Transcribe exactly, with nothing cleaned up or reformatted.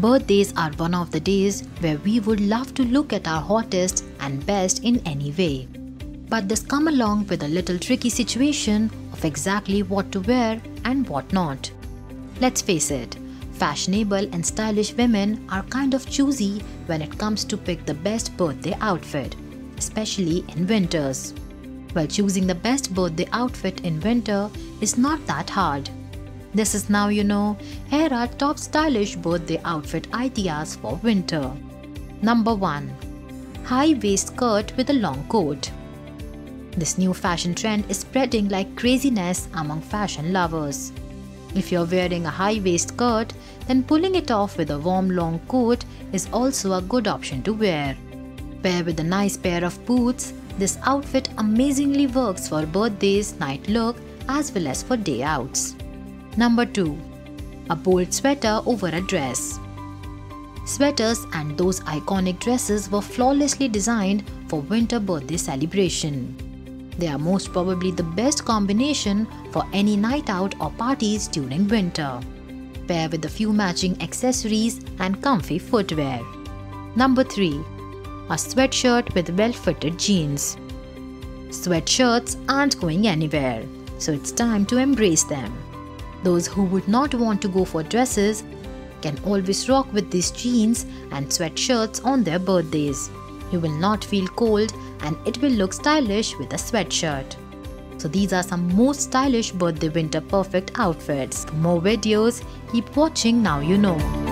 Birthdays are one of the days where we would love to look at our hottest and best in any way. But this comes along with a little tricky situation of exactly what to wear and what not. Let's face it, fashionable and stylish women are kind of choosy when it comes to pick the best birthday outfit, especially in winters. Well, choosing the best birthday outfit in winter is not that hard. This is Now You Know. Here are top stylish birthday outfit ideas for winter. Number one. High waist skirt with a long coat. This new fashion trend is spreading like craziness among fashion lovers. If you're wearing a high waist skirt, then pulling it off with a warm long coat is also a good option to wear. Pair with a nice pair of boots, this outfit amazingly works for birthdays, night look as well as for day outs. Number two. A bold sweater over a dress. Sweaters and those iconic dresses were flawlessly designed for winter birthday celebration. They are most probably the best combination for any night out or parties during winter. Pair with a few matching accessories and comfy footwear. Number three. A sweatshirt with well-fitted jeans. Sweatshirts aren't going anywhere, so it's time to embrace them. Those who would not want to go for dresses can always rock with these jeans and sweatshirts on their birthdays. You will not feel cold and it will look stylish with a sweatshirt. So these are some most stylish birthday winter perfect outfits. For more videos, keep watching Now You Know.